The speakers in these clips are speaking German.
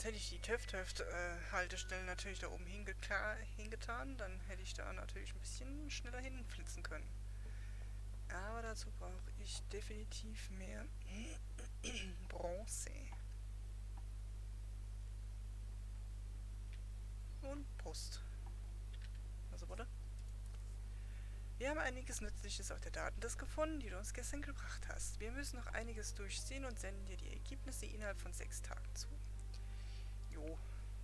Jetzt hätte ich die TÜV-TÜV-Haltestellen natürlich da oben hingetan. Dann hätte ich da natürlich ein bisschen schneller hinflitzen können. Aber dazu brauche ich definitiv mehr Bronze. Und Post. Also, warte. Wir haben einiges Nützliches auf der Datendisk gefunden, die du uns gestern gebracht hast. Wir müssen noch einiges durchsehen und senden dir die Ergebnisse innerhalb von 6 Tagen zu. Jo.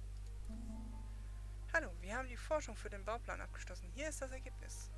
Hallo, wir haben die Forschung für den Bauplan abgeschlossen. Hier ist das Ergebnis.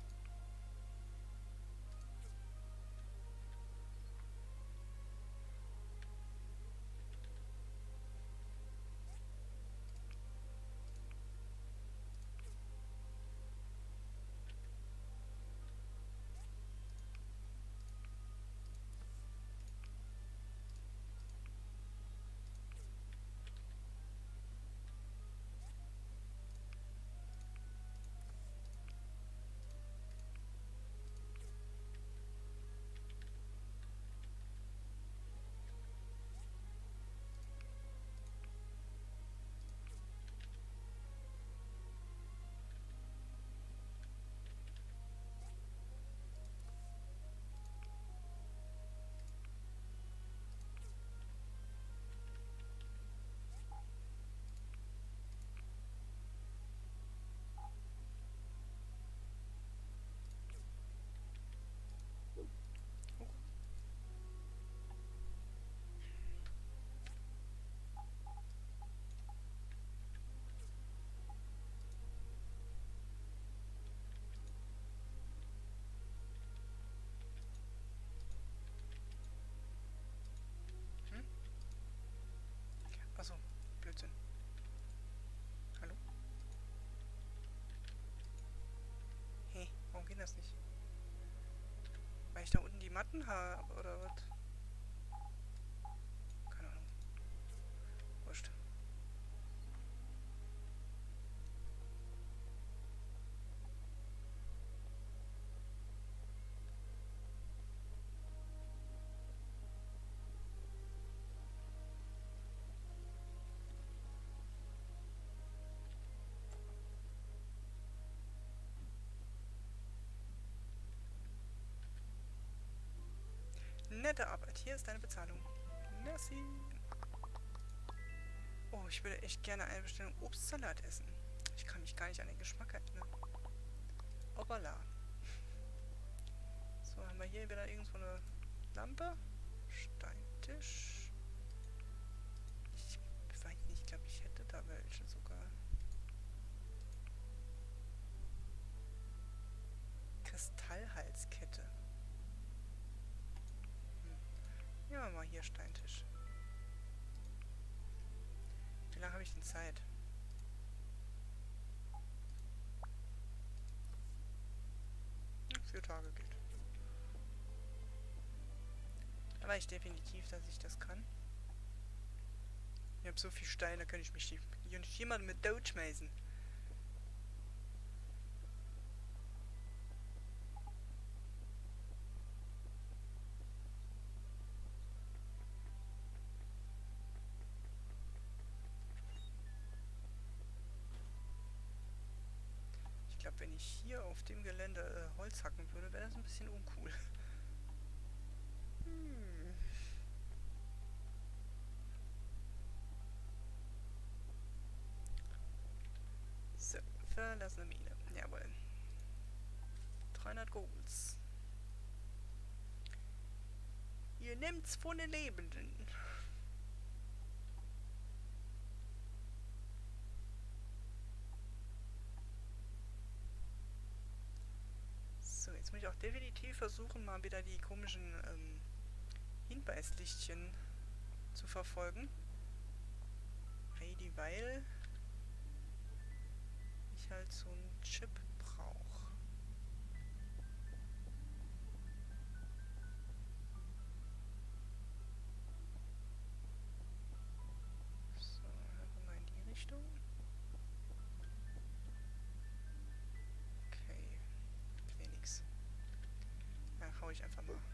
Hm? Achso, Blödsinn. Hallo? Hey, warum geht das nicht? Weil ich da unten die Matten habe, oder was? Keine Ahnung. Wurscht. Nette Arbeit. Hier ist deine Bezahlung. Merci. Oh, ich würde echt gerne eine Bestellung Obstsalat essen. Ich kann mich gar nicht an den Geschmack erinnern. Hoppala. So, haben wir hier wieder irgendwo eine Lampe. Steintisch. Ich weiß nicht, ich glaube, ich hätte da welche sogar. Kristallhalskette. Nehmen wir mal hier Steintisch. Wie lange habe ich denn Zeit? Ja, 4 Tage geht. Da weiß ich definitiv, dass ich das kann. Ich habe so viel Stein, da kann ich mich hier nicht jemand mit Doge schmeißen. Ich glaube, wenn ich hier auf dem Gelände Holz hacken würde, wäre das ein bisschen uncool. Hm. So, verlassene Mine. Jawohl. 300 Golds. Ihr nimmt's von den Lebenden. So, jetzt muss ich auch definitiv versuchen, mal wieder die komischen Hinweislichtchen zu verfolgen. Weil ich halt so einen Chip brauche. So, einfach mal in die Richtung. Okay, will nix. Ja, hau ich einfach mal.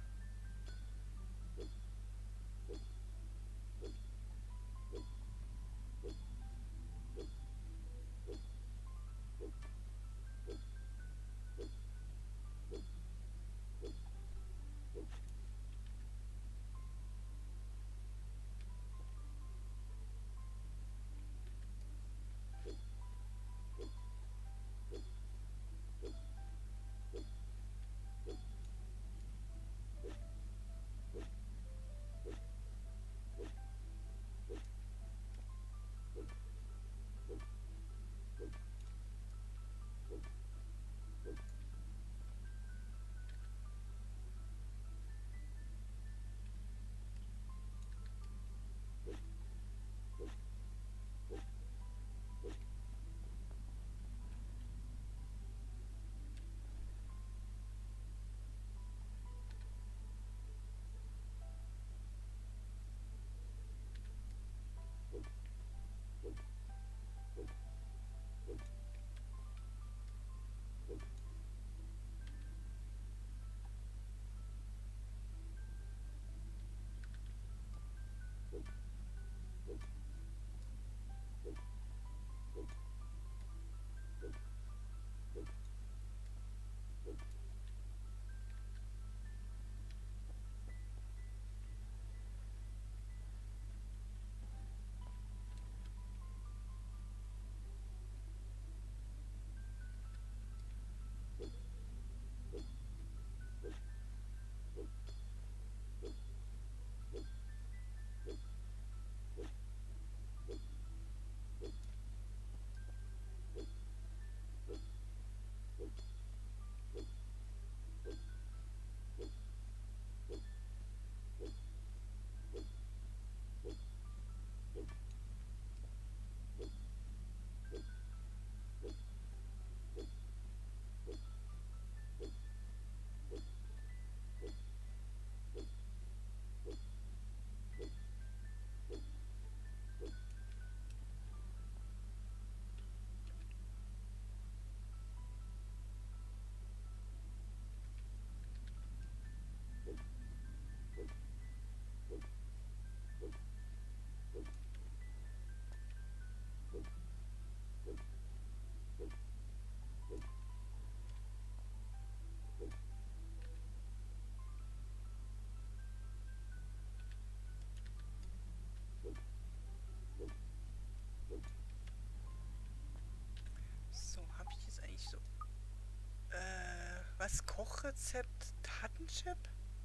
Rezept Datenchip?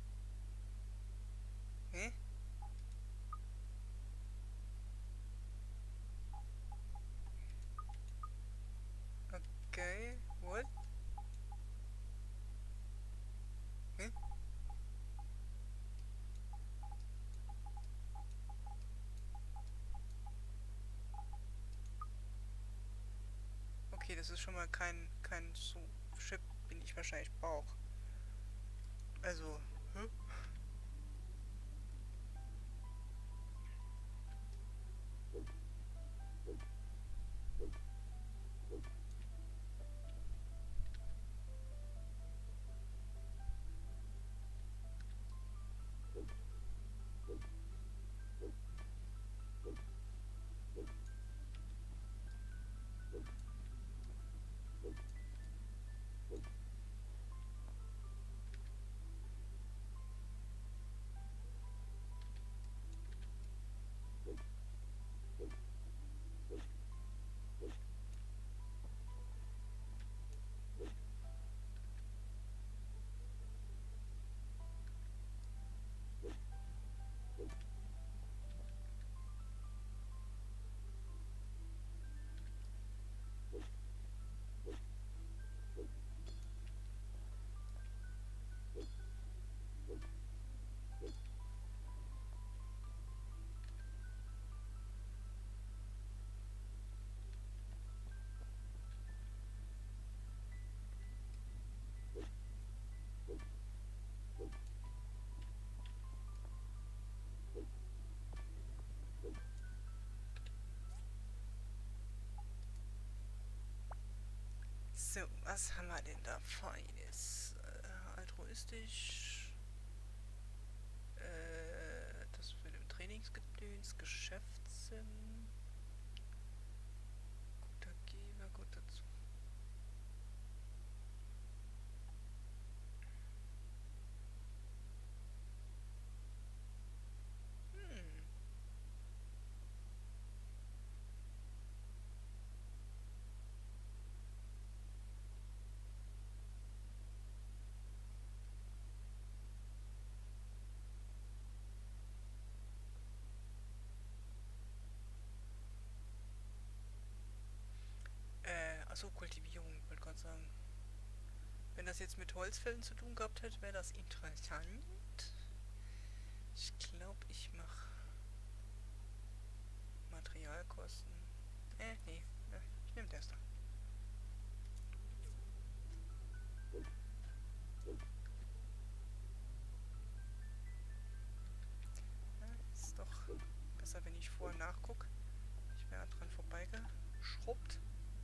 Hä? Okay, what? Hä? Okay, das ist schon mal kein so Chip, den ich wahrscheinlich brauche. Also, hä? So, was haben wir denn da Feines? Altruistisch. Das für den Trainingsgedöns, Geschäftssinn. Guter Geber, guter zu. Hm. Achso, Kultivierung, wollte gerade sagen. Wenn das jetzt mit Holzfällen zu tun gehabt hätte, wäre das interessant. Ich glaube, ich mache Materialkosten. Nee. Ich nehme das da. Ja, ist doch besser, wenn ich vorher nachgucke. Ich wäre dran vorbeigeschrubbt.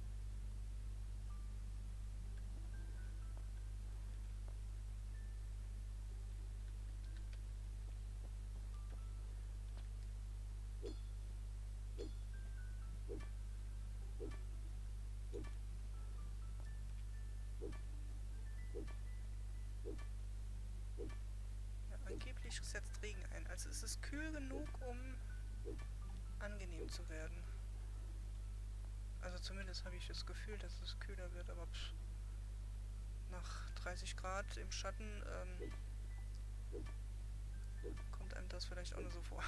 Ja, angeblich setzt Regen ein. Also es ist kühl genug, um angenehm zu werden. Also zumindest habe ich das Gefühl, dass es kühler wird, aber nach 30 Grad im Schatten kommt einem das vielleicht auch nur so vor.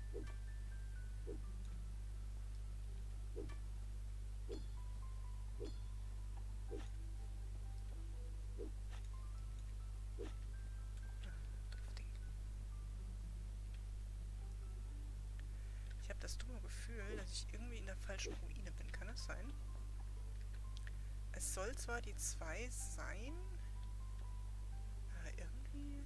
Ich habe das dumme Gefühl, dass ich irgendwie in der falschen Ruine bin. Kann das sein? Es soll zwar die 2 sein, aber irgendwie...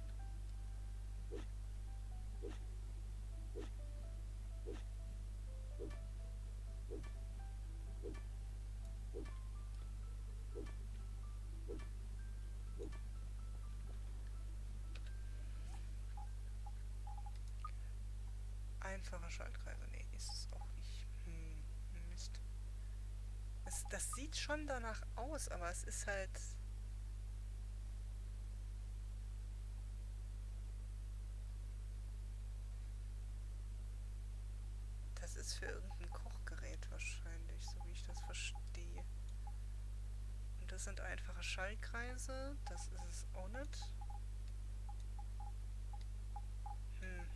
Einfache Schaltkreise. Nee, ist es auch nicht. Mist. Das sieht schon danach aus, aber es ist halt... Das ist für irgendein Kochgerät wahrscheinlich, so wie ich das verstehe. Und das sind einfache Schaltkreise. Das ist es auch nicht. Hm.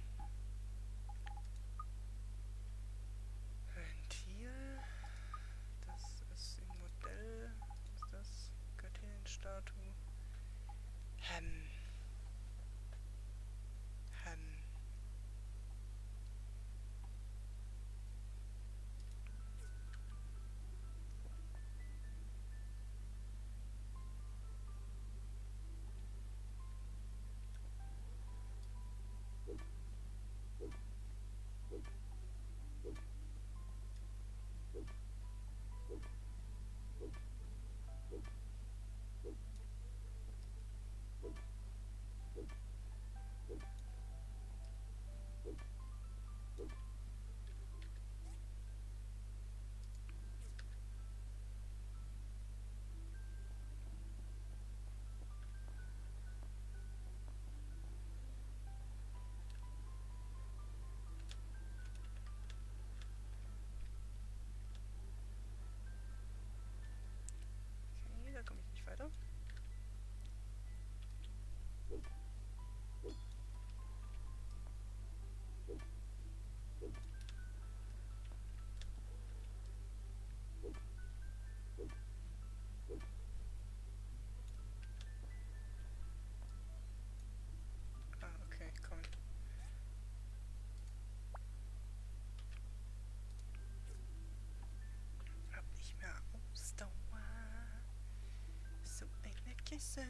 Ventil. Das ist im Modell. Was ist das? Göttinnenstatue. Hem. Hem. Okay, da komme ich nicht weiter. Ah, okay, komm. Hab nicht mehr Ausdauer. So eine Kiste.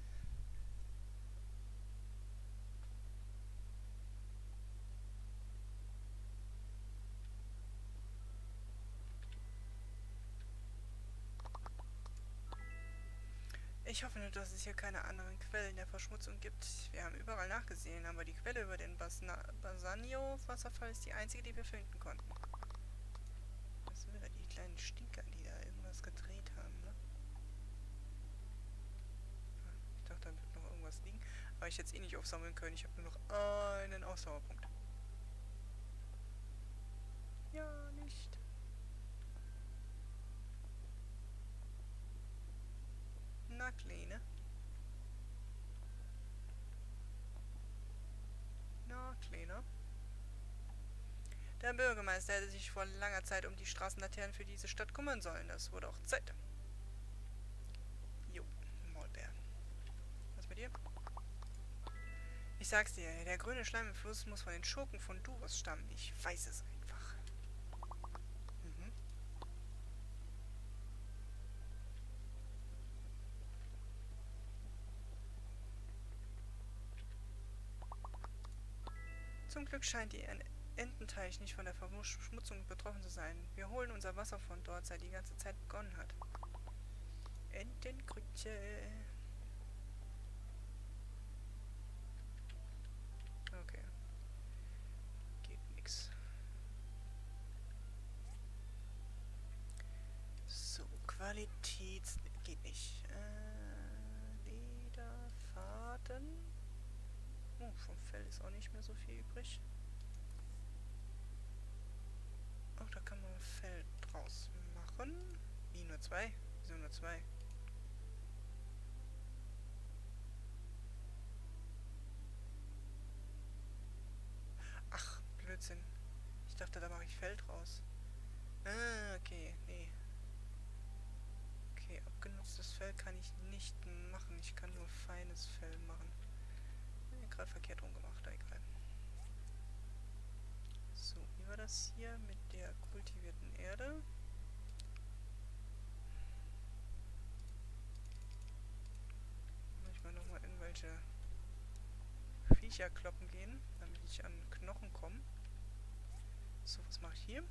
Ich hoffe nur, dass es hier keine anderen Quellen der Verschmutzung gibt. Wir haben überall nachgesehen, aber die Quelle über den Basanio-Wasserfall ist die einzige, die wir finden konnten. Das sind wieder die kleinen Stinker, die da irgendwas gedreht haben, ne? Ich dachte, da wird noch irgendwas liegen. Aber ich hätte es eh nicht aufsammeln können. Ich habe nur noch einen Ausdauerpunkt. Ja, nicht. Na, Kleine. Na, Kleiner. Der Bürgermeister hätte sich vor langer Zeit um die Straßenlaternen für diese Stadt kümmern sollen. Das wurde auch Zeit. Jo, Maulbär. Was mit dir? Ich sag's dir, der grüne Schleim im Fluss muss von den Schurken von Duros stammen. Ich weiß es einfach. Mhm. Zum Glück scheint die Ententeich nicht von der Verschmutzung betroffen zu sein. Wir holen unser Wasser von dort, seit die ganze Zeit begonnen hat. Entenkrütze. Okay. Geht nix. So, Qualität geht nicht. Lederfaden. Oh, vom Fell ist auch nicht mehr so viel übrig. Ach, da kann man Fell draus machen. Wie, nur 2? Wieso nur 2? Ach, Blödsinn. Ich dachte, da mache ich Fell draus. Ah, okay, nee. Okay, abgenutztes Fell kann ich nicht machen. Ich kann nur feines Fell machen. Gerade verkehrt rumgemacht, egal. So, wie war das hier mit der kultivierten Erde? Manchmal nochmal irgendwelche Viecher kloppen gehen, damit ich an Knochen komme. So, was mache ich hier?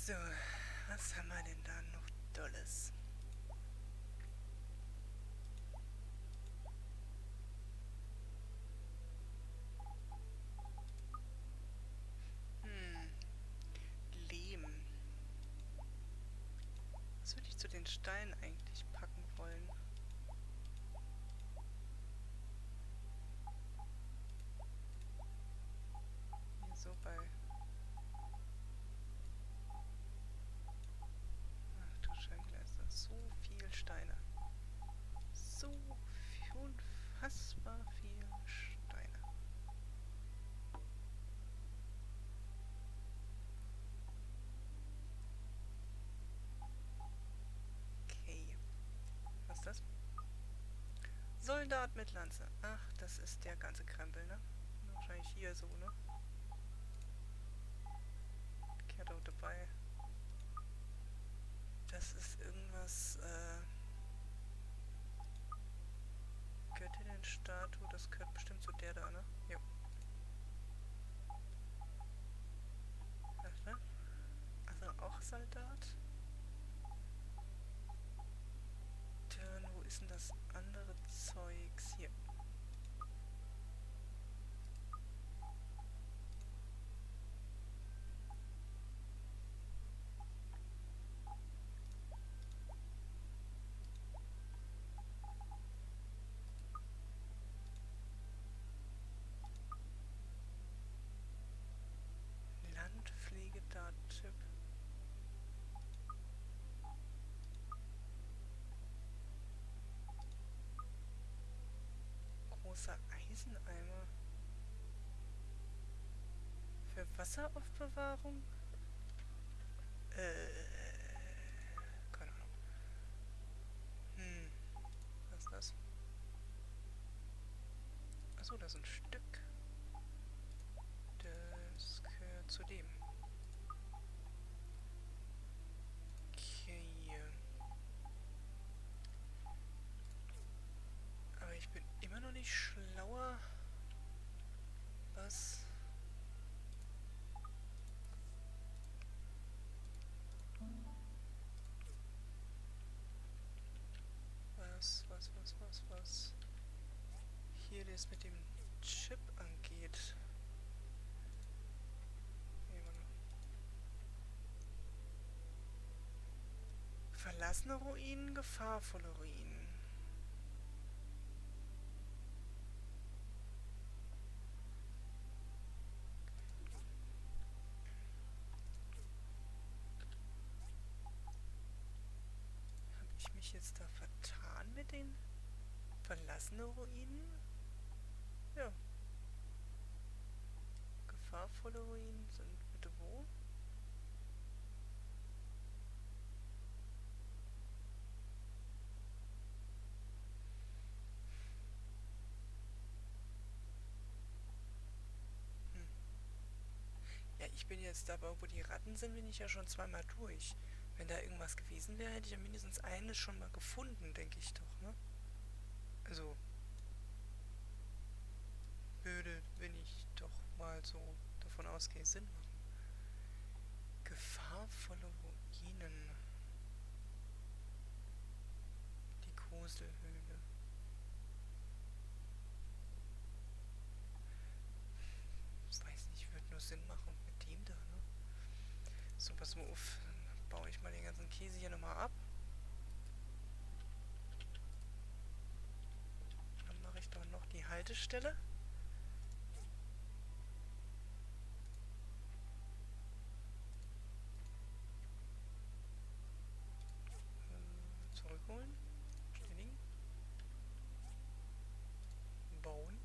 So, was haben wir denn da noch Tolles? Lehm. Was würde ich zu den Steinen eigentlich packen wollen? Hier so bei... Ach du Scheibenkleister, so viel Steine. So unfassbar viel Steine. Okay. Was ist das? Soldat mit Lanze. Ach, das ist der ganze Krempel, ne? Wahrscheinlich hier so, ne? Kehrt auch dabei. Das ist irgendwas, Göttinnenstatue, das gehört bestimmt zu der da, ne? Jo. Ach, ne? Also auch Soldat. Dann, wo ist denn das andere Zeugs? Hier. Landpflegedatentyp. Großer Eiseneimer. Für Wasseraufbewahrung? Keine Ahnung. Was ist das? Achso, das ist ein Stück. Das gehört zu dem. Okay. Aber ich bin immer noch nicht schlauer. Was? Was hier das mit dem Chip angeht. Nee, warte. Verlassene Ruinen, gefahrvolle Ruinen. Habe ich mich jetzt da vertan mit den verlassenen Ruinen? Ja. Gefahrvolle Ruinen sind bitte wo? Ja, ich bin jetzt aber, wo die Ratten sind, bin ich ja schon zweimal durch. Wenn da irgendwas gewesen wäre, hätte ich ja mindestens eines schon mal gefunden, denke ich doch, ne? Also, würde, wenn ich doch mal so davon ausgehe, Sinn machen. Gefahrvolle Ruinen. Die Koselhöhle. Weiß nicht, würde nur Sinn machen mit dem da, ne? So, pass mal auf. Dann baue ich mal den ganzen Käse hier nochmal ab. Dann mache ich doch noch die Haltestelle. Zurückholen. Bestätigen. Bauen.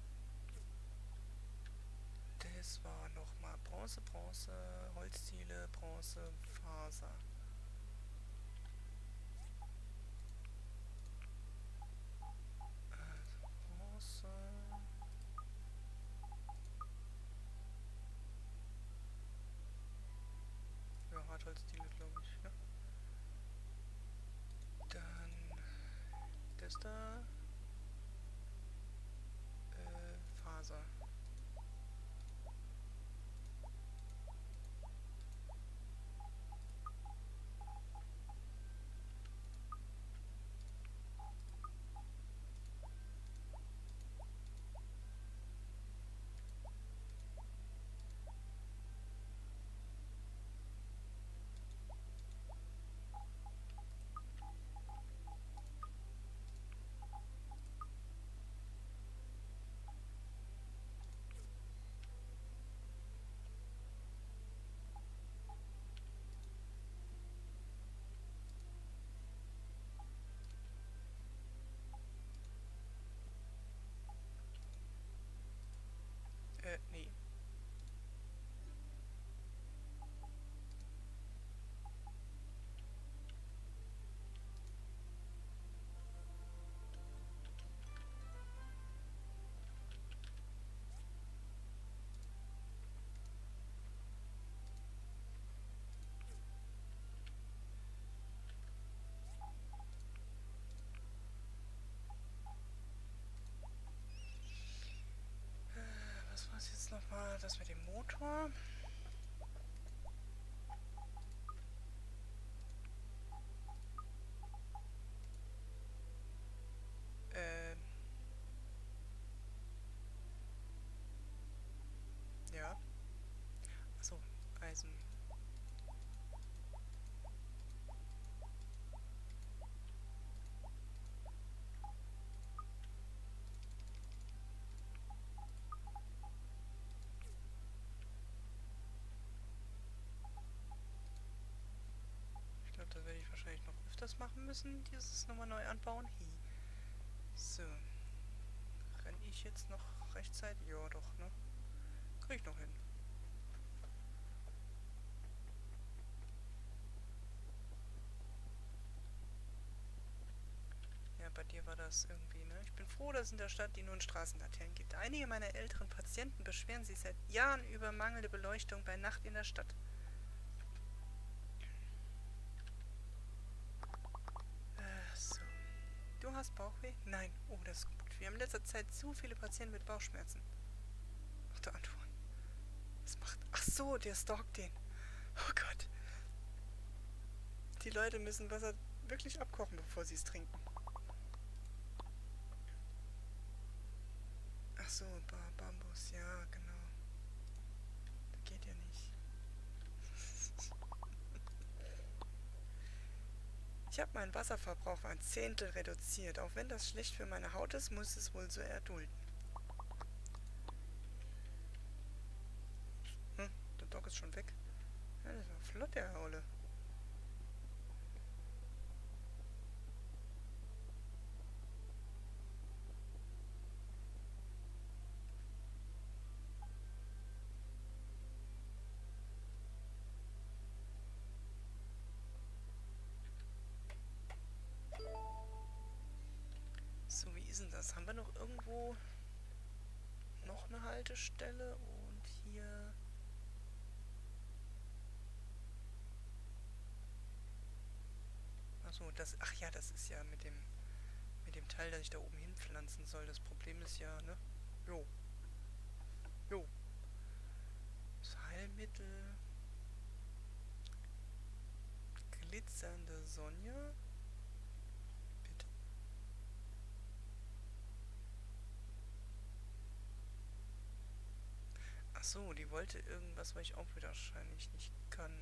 Das war nochmal Bronze, Holzziele, Bronze, Faser. Bronze. Ja, Hartholzziele, glaube ich, ne? Dann das da. Faser. was mit dem Motor. Ja. Achso, Eisen. Ich glaube, das werde ich wahrscheinlich noch öfters machen müssen, dieses nochmal neu anbauen. Hi. So. Renne ich jetzt noch rechtzeitig? Ja, doch, ne? Krieg ich noch hin. Ja, bei dir war das irgendwie, ne? Ich bin froh, dass es in der Stadt die nun Straßenlaternen gibt. Einige meiner älteren Patienten beschweren sich seit Jahren über mangelnde Beleuchtung bei Nacht in der Stadt. So. Du hast Bauchweh? Nein. Oh, das ist gut. Wir haben in letzter Zeit zu viele Patienten mit Bauchschmerzen. Ach, der Antoine. Was macht... Ach so, der stalkt den. Oh Gott. Die Leute müssen Wasser wirklich abkochen, bevor sie es trinken. Ach so, Bambus. Ja, genau. Das geht ja nicht. Ich habe meinen Wasserverbrauch ein Zehntel reduziert. Auch wenn das schlecht für meine Haut ist, muss es wohl so erdulden. Der Dog ist schon weg. Ja, das war flott, der Haule. So, wie ist denn das? Haben wir noch irgendwo noch eine Haltestelle? Und hier... Achso, das... Ach ja, das ist ja mit dem Teil, das ich da oben hinpflanzen soll. Das Problem ist ja, ne? Jo. Jo. Das Heilmittel... Glitzernde Sonja? Bitte. Ach so, die wollte irgendwas, was ich auch wieder wahrscheinlich nicht kann.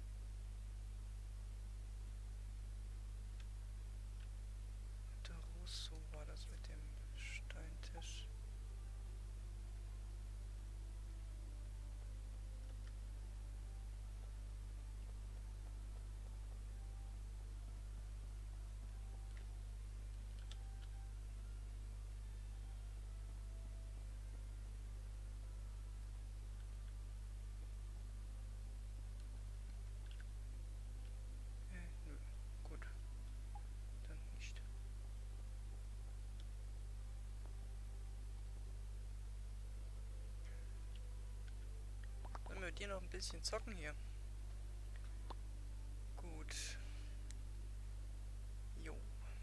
Der Russo war das mit dem Steintisch. Nö. Gut. Dann nicht. Sollen wir mit dir noch ein bisschen zocken hier? Gut. Jo.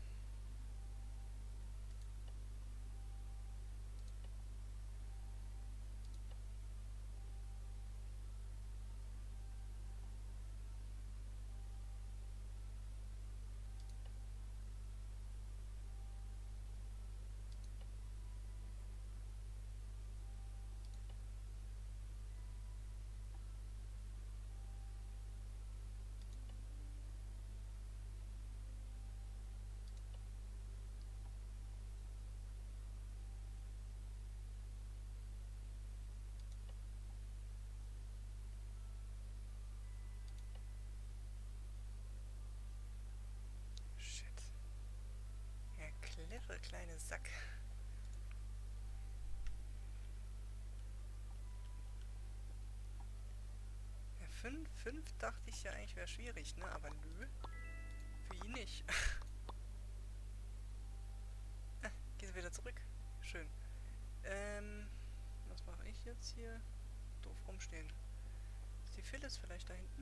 Shit. Der clevere kleine Sack. Ja, 5 dachte ich ja eigentlich wäre schwierig, ne? Aber nö. Für ihn nicht. Gehst du wieder zurück? Schön. Was mache ich jetzt hier? Doof rumstehen. Ist die Phyllis vielleicht da hinten?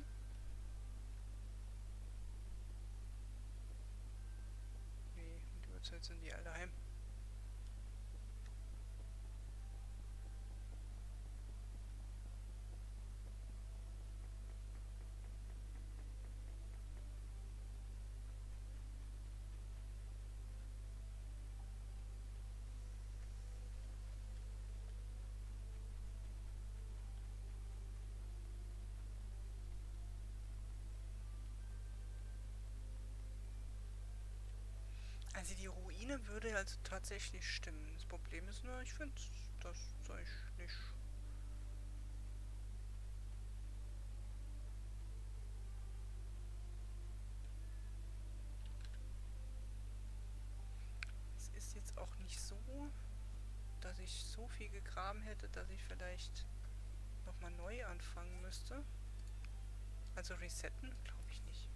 Nee, um die Uhrzeit sind die alle heim. Also die Ruine würde also tatsächlich stimmen. Das Problem ist nur, ich finde das Zeug nicht. Es ist jetzt auch nicht so, dass ich so viel gegraben hätte, dass ich vielleicht nochmal neu anfangen müsste. Also resetten, glaube ich nicht.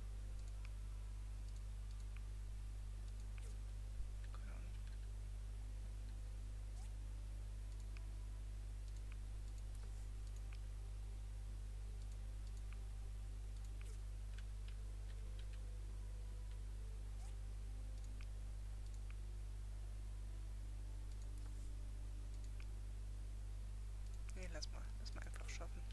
Keine Ahnung. Nee, lass mal einfach schaffen.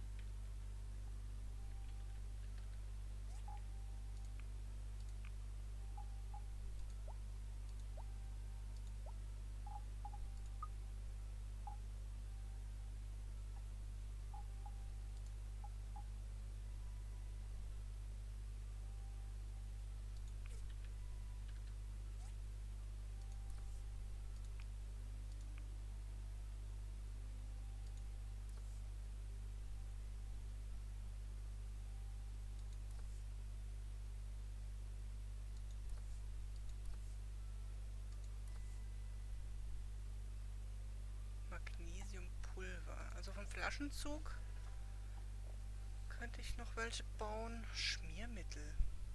Magnesiumpulver. Also vom Flaschenzug könnte ich noch welche bauen. Schmiermittel.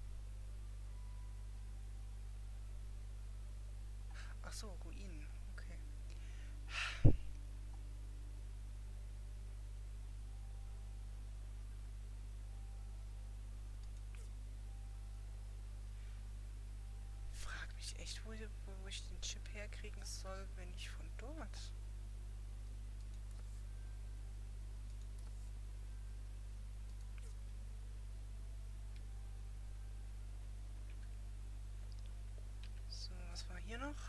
Ach so, Ruinen. Okay. Frag mich echt, wo ich den Chip herkriegen soll, wenn ich von dort. So, was war hier noch?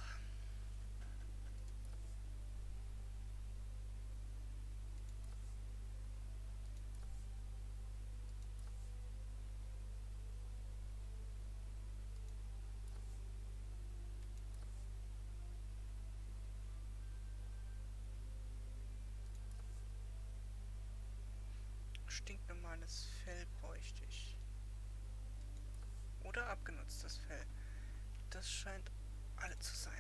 Stinknormales Fell bräuchte ich. Oder abgenutztes Fell. Das scheint alle zu sein.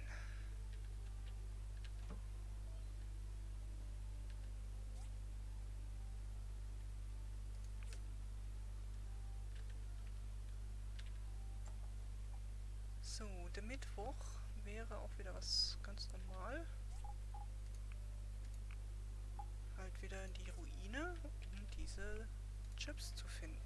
So, der Mittwoch wäre auch wieder was ganz normal. Halt wieder in die Ruine, um diese Chips zu finden.